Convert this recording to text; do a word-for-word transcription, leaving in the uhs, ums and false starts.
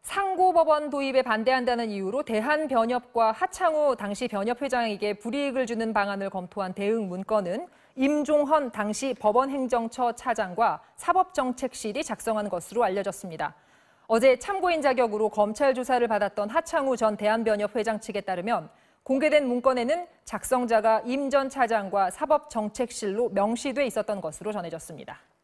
상고법원 도입에 반대한다는 이유로 대한변협과 하창우 당시 변협회장에게 불이익을 주는 방안을 검토한 대응 문건은 임종헌 당시 법원행정처 차장과 사법정책실이 작성한 것으로 알려졌습니다. 어제 참고인 자격으로 검찰 조사를 받았던 하창우 전 대한변협 회장 측에 따르면 공개된 문건에는 작성자가 임 전 차장과 사법정책실로 명시돼 있었던 것으로 전해졌습니다.